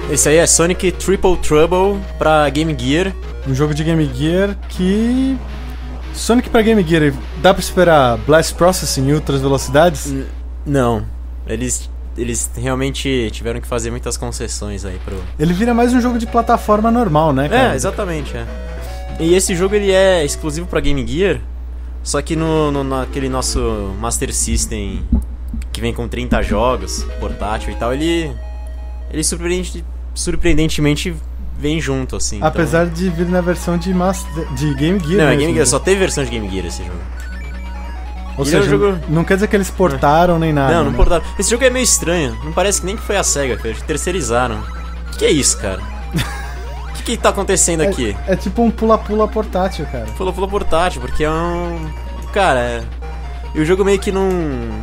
Esse aí é Sonic Triple Trouble pra Game Gear. Um jogo de Game Gear que... Sonic pra Game Gear, dá pra esperar Blast Processing em outras velocidades? Não. Eles realmente tiveram que fazer muitas concessões aí pro... Ele vira mais um jogo de plataforma normal, né, cara? É, exatamente, é. E esse jogo ele é exclusivo pra Game Gear, só que naquele nosso Master System que vem com 30 jogos, portátil e tal, ele surpreendentemente vem junto, assim. Apesar de vir na versão de Game Gear. Não, mesmo. é Game Gear, só teve versão de Game Gear esse jogo. Ou seja, jogo... não quer dizer que eles portaram nem nada. Não portaram. Esse jogo é meio estranho, não parece que nem que foi a SEGA, que terceirizaram. Que é isso, cara? O que tá acontecendo aqui? É tipo um pula-pula portátil, cara. Pula-pula portátil, porque é um... Cara, E o jogo meio que não...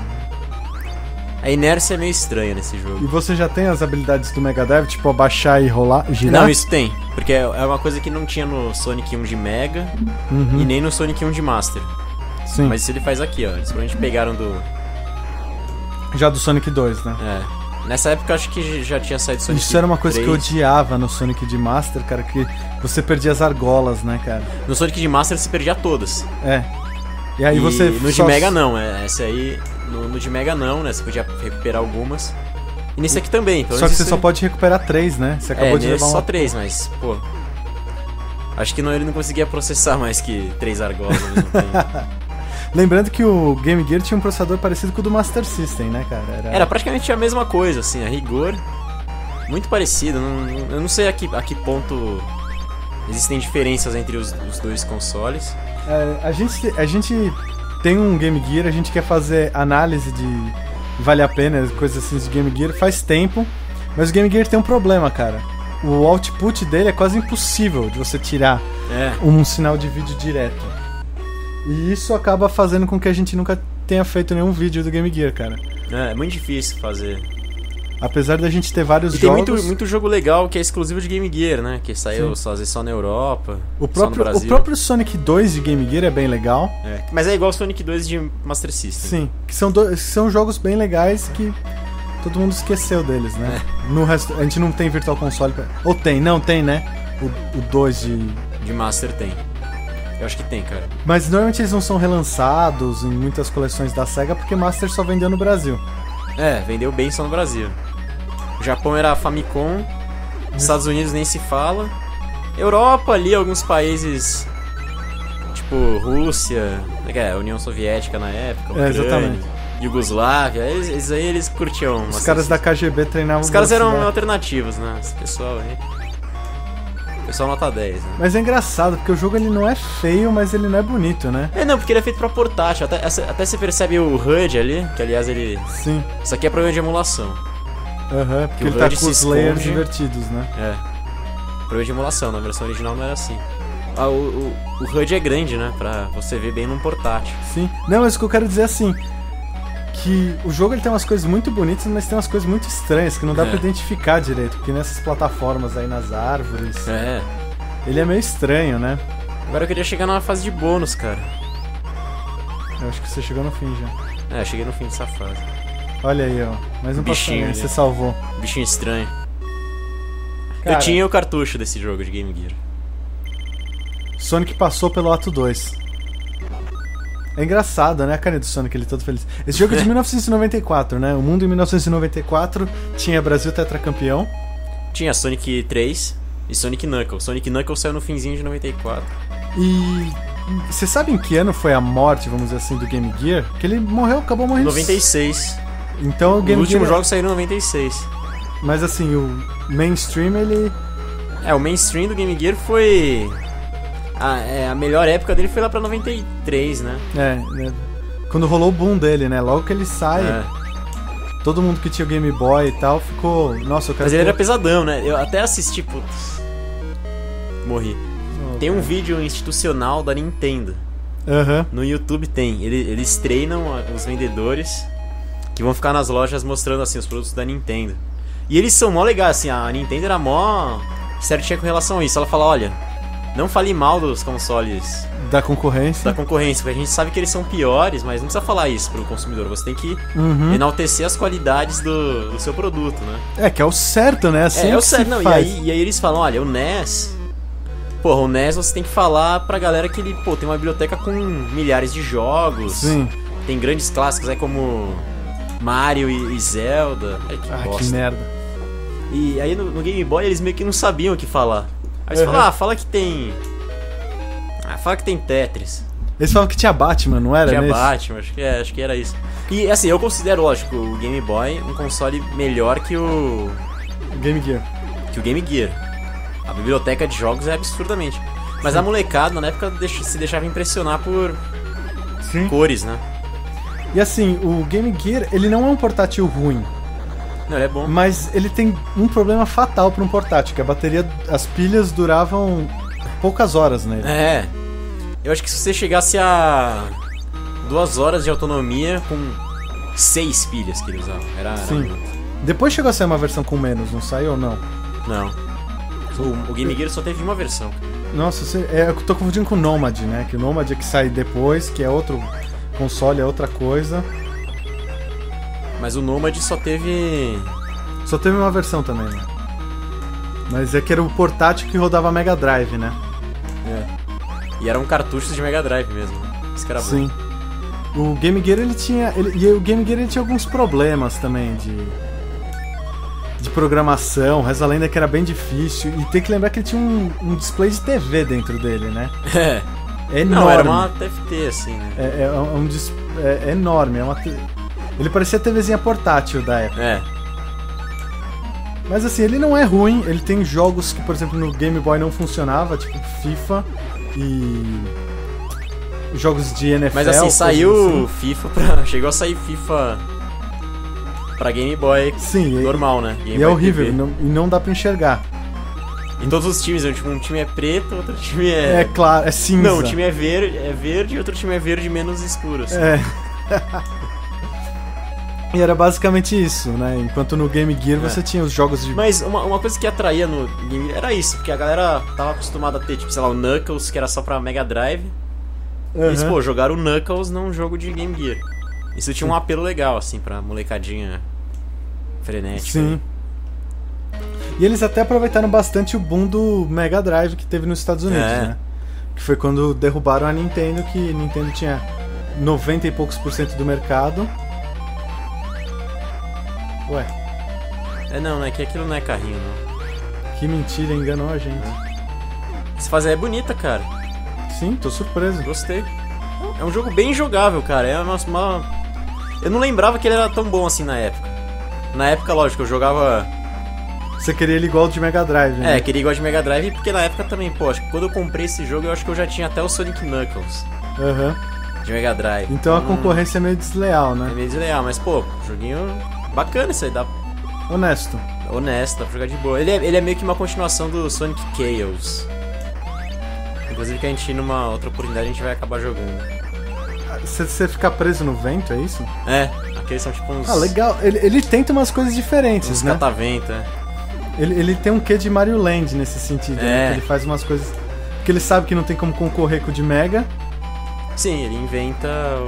A inércia é meio estranha nesse jogo. E você já tem as habilidades do Mega Drive, tipo abaixar e rolar, girar? Não, isso tem. Porque é uma coisa que não tinha no Sonic 1 de Mega e nem no Sonic 1 de Master. Sim. Mas isso ele faz aqui, ó. Eles provavelmente pegaram do... Já do Sonic 2, né? É. Nessa época eu acho que já tinha saído Sonic 3. Isso era uma coisa que eu odiava no Sonic de Master, cara, que você perdia as argolas, né, cara? No Sonic de Master você perdia todas. É. E aí você... No de Mega não, essa aí... No de Mega não, né? Você podia recuperar algumas. E nesse aqui também. Só que você só pode recuperar 3, né? Você acabou de levar só 3, mas, pô... Acho que ele não conseguia processar mais que 3 argolas ao mesmo tempo. Lembrando que o Game Gear tinha um processador parecido com o do Master System, né, cara? Era praticamente a mesma coisa, assim, a rigor. Muito parecido. Eu não sei a que ponto existem diferenças entre os dois consoles. A gente tem um Game Gear, a gente quer fazer análise de vale a pena, coisas assim de Game Gear faz tempo, mas o Game Gear tem um problema, cara. O output dele é quase impossível de você tirar um sinal de vídeo direto. E isso acaba fazendo com que a gente nunca tenha feito nenhum vídeo do Game Gear, cara. É muito difícil fazer. Apesar da gente ter vários jogos... tem muito jogo legal que é exclusivo de Game Gear, né? Que saiu só na Europa, só no Brasil. O próprio Sonic 2 de Game Gear é bem legal. Mas é igual o Sonic 2 de Master System. Sim, que são jogos bem legais que todo mundo esqueceu deles, né? No resto, a gente não tem Virtual Console... Ou tem, não tem, né? O 2 de Master tem. Eu acho que tem, cara. Mas normalmente eles não são relançados em muitas coleções da SEGA porque Master só vendeu no Brasil. Vendeu bem só no Brasil. O Japão era Famicom, Estados Unidos nem se fala. Europa ali, alguns países tipo Rússia, União Soviética na época, Ucrânia, exatamente. Iugoslávia, eles curtiam. Os caras da KGB treinavam. Os caras eram alternativos, né? Esse pessoal aí. Pessoal nota 10, né? Mas é engraçado, porque o jogo ele não é feio, mas ele não é bonito, né? Não, porque ele é feito pra portátil. Até você percebe o HUD ali, que aliás ele... Sim. Isso aqui é problema de emulação. Porque ele tá com os layers invertidos, né? Problema de emulação, na versão original não era assim. O HUD é grande, né? Pra você ver bem num portátil. Sim. Não, mas o que eu quero dizer é assim... Que o jogo ele tem umas coisas muito bonitas, mas tem umas coisas muito estranhas que não dá pra identificar direito, porque nessas plataformas aí nas árvores. Ele é meio estranho, né? Agora eu queria chegar numa fase de bônus, cara. Eu acho que você chegou no fim já. Eu cheguei no fim dessa fase. Olha aí, ó. Mais um bichinho passarinho, você salvou. Bichinho estranho. Cara, eu tinha o cartucho desse jogo de Game Gear. Sonic passou pelo ato 2. É engraçado, né? A carinha do Sonic, ele todo feliz. Esse jogo é de 1994, né? O mundo em 1994 tinha Brasil tetracampeão. Tinha Sonic 3 e Sonic Knuckles. Sonic Knuckles saiu no finzinho de 94. E... Você sabe em que ano foi a morte, vamos dizer assim, do Game Gear? Que ele acabou morrendo... 96. Então o Game Gear... Os últimos jogos saíram em 96. Mas assim, o mainstream, ele... o mainstream do Game Gear foi... A melhor época dele foi lá pra 93, né? Quando rolou o boom dele, né? Logo que ele sai, todo mundo que tinha o Game Boy e tal ficou... Nossa, eu quero... Mas ele era pesadão, né? Eu até assisti, putz... Morri. Tem um vídeo institucional da Nintendo. No YouTube tem. Eles treinam os vendedores que vão ficar nas lojas mostrando, assim, os produtos da Nintendo. E eles são mó legais, assim. A Nintendo era mó certinha com relação a isso. Ela fala, olha... não fale mal dos consoles da concorrência, porque a gente sabe que eles são piores, mas não precisa falar isso pro consumidor. Você tem que enaltecer as qualidades do seu produto, né? Que é o certo, né? Assim é o certo, não, e aí eles falam, olha, o NES... Porra, o NES você tem que falar pra galera que ele, tem uma biblioteca com milhares de jogos. Sim. Tem grandes clássicos aí como Mario e Zelda. Que merda. E aí no Game Boy eles meio que não sabiam o que falar. Aí eles falam, fala que tem... fala que tem Tetris. Eles falavam que tinha Batman, não era? Tinha Batman, acho que era isso. E assim, eu considero, lógico, o Game Boy um console melhor que o... Game Gear. Que o Game Gear. A biblioteca de jogos é absurdamente. Mas a molecada, na época, se deixava impressionar por cores, né? E assim, o Game Gear, ele não é um portátil ruim. Não, ele é bom. Mas ele tem um problema fatal para um portátil, que a bateria, as pilhas duravam poucas horas nele. Eu acho que se você chegasse a 2 horas de autonomia com 6 pilhas que ele usava, era muito. Depois chegou a sair uma versão com menos, não saiu ou não? Não. O Game Gear só teve uma versão. Nossa, eu tô confundindo com o Nomad, né? Que o Nomad é que sai depois, que é outro console, é outra coisa. Mas o Nomad só teve... Só teve uma versão também, né? Mas é que era o portátil que rodava Mega Drive, né? E eram cartuchos de Mega Drive mesmo, né? Isso que era bom. Sim. O Game Gear, ele tinha alguns problemas também de programação, reza a lenda que era bem difícil, e tem que lembrar que ele tinha um display de TV dentro dele, né? É enorme. Não, era uma TFT, assim, né? É enorme, ele parecia a TVzinha portátil da época. Mas assim, ele não é ruim, ele tem jogos que, por exemplo, no Game Boy não funcionava, tipo FIFA e jogos de NFL. Mas assim, saiu FIFA chegou a sair FIFA pra Game Boy normal, né? Game e Boy é horrível, e não dá pra enxergar. Em todos os times, um time é preto, outro time é... É claro, é cinza. Não, um time é verde e outro time é verde menos escuro, assim. E era basicamente isso, né? Enquanto no Game Gear você tinha os jogos de... Mas uma coisa que atraía no Game Gear era isso, porque a galera tava acostumada a ter, tipo, sei lá, o Knuckles, que era só pra Mega Drive. E eles, jogaram o Knuckles num jogo de Game Gear. Isso tinha um apelo legal, assim, pra molecadinha frenética. Sim. E eles até aproveitaram bastante o boom do Mega Drive que teve nos Estados Unidos, né? Que foi quando derrubaram a Nintendo, que a Nintendo tinha 90 e poucos % do mercado. Ué. Não, é que aquilo não é carrinho, não. Que mentira, enganou a gente. Essa fase é bonita, cara. Sim, tô surpreso. Gostei. É um jogo bem jogável, cara. Eu não lembrava que ele era tão bom assim na época. Na época, lógico, eu jogava... Você queria ele igual de Mega Drive, né? Queria igual de Mega Drive, porque na época também, acho que quando eu comprei esse jogo, eu acho que eu já tinha até o Sonic Knuckles. De Mega Drive. Então a concorrência é meio desleal, né? É meio desleal, mas, joguinho bacana isso aí, dá... Honesto, dá pra jogar de boa. Ele é meio que uma continuação do Sonic Chaos. Inclusive que a gente, numa outra oportunidade, a gente vai acabar jogando. Você ficar preso no vento, é isso? Aqueles são tipo uns... legal. Ele tenta umas coisas diferentes, uns né? catavento, Ele tem um quê de Mario Land nesse sentido, né? Que ele faz umas coisas que ele sabe que não tem como concorrer com o de Mega. Sim, ele inventa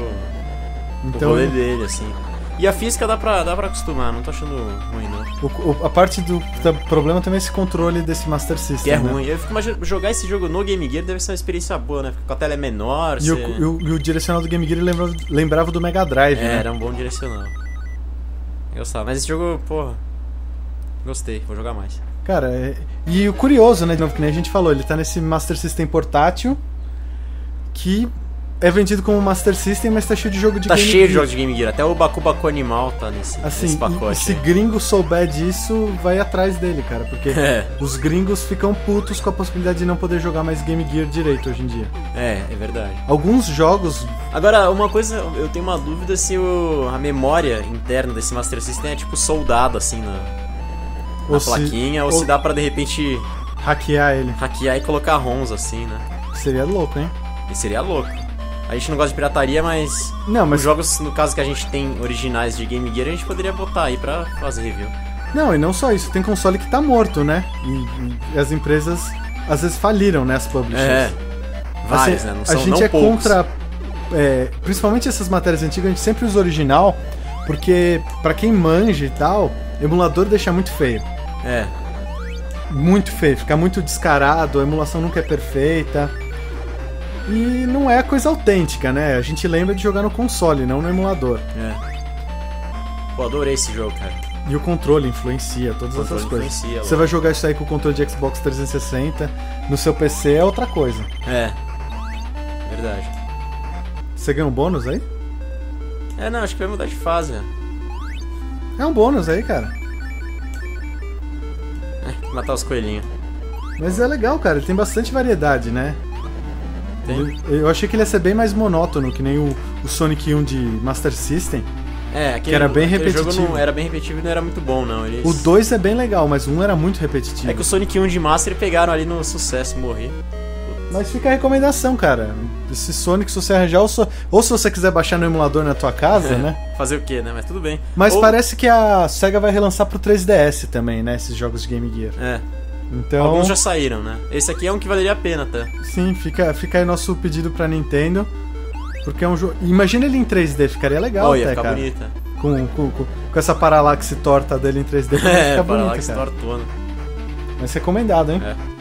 o rolê dele, assim. E a física dá pra acostumar, não tô achando ruim, não. A parte do problema também é esse controle desse Master System, que é ruim. Eu fico imaginando, jogar esse jogo no Game Gear deve ser uma experiência boa, né? Porque a tela é menor. E o direcional do Game Gear lembrava do Mega Drive, né? Era um bom direcional. Eu gostava. Mas esse jogo, gostei, vou jogar mais. Cara, e o curioso, né? De novo, que nem a gente falou, ele tá nesse Master System portátil que é vendido como Master System, mas tá cheio de jogo de Game Gear. Tá cheio de jogos de Game Gear. Até o Baku Baku Animal tá nesse pacote. E se gringo souber disso, vai atrás dele, cara. Porque os gringos ficam putos com a possibilidade de não poder jogar mais Game Gear direito hoje em dia. É verdade. Alguns jogos... Agora, uma coisa, eu tenho uma dúvida se a memória interna desse Master System é tipo soldado, assim, na plaquinha, ou se dá pra, de repente... Hackear ele. Hackear e colocar ROMs, assim, né? Seria louco, hein? E seria louco. A gente não gosta de pirataria, mas os jogos, no caso que a gente tem originais de Game Gear, a gente poderia botar aí pra fazer review. Não, e não só isso, tem console que tá morto, né? E as empresas às vezes faliram, né, as publishers. Várias, assim, né? Não são, a gente não é poucos. contra... principalmente essas matérias antigas, a gente sempre usa original, porque pra quem manja e tal, emulador deixa muito feio. Muito feio, fica muito descarado, a emulação nunca é perfeita. E não é coisa autêntica, né? A gente lembra de jogar no console, não no emulador. Pô, adorei esse jogo, cara. E o controle influencia, todas essas coisas. Você vai jogar isso aí com o controle de Xbox 360, no seu PC é outra coisa. Verdade. Você ganha um bônus aí? Não, acho que vai mudar de fase, né? É um bônus aí, cara. Matar os coelhinhos. Mas é legal, cara, ele tem bastante variedade, né? Eu achei que ele ia ser bem mais monótono, que nem o Sonic 1 de Master System. Que era bem repetitivo. Jogo não era bem repetitivo e não era muito bom, não. O 2 é bem legal, mas o 1 era muito repetitivo. É que o Sonic 1 de Master pegaram ali no sucesso, morri. Mas fica a recomendação, cara. Esse Sonic, se você arranjar, ou se você quiser baixar no emulador na tua casa, né? Fazer o quê, né? Mas tudo bem. Mas parece que a SEGA vai relançar pro 3DS também, né? Esses jogos de Game Gear. Então... Alguns já saíram, né? Esse aqui é um que valeria a pena até. Sim, fica aí nosso pedido pra Nintendo. Porque é um jogo... Imagina ele em 3D, ficaria legal até, ia ficar cara. Bonita. Com essa paralaxe torta dele em 3D, fica bonita, cara. Paralaxe tortona. Mas recomendado, hein?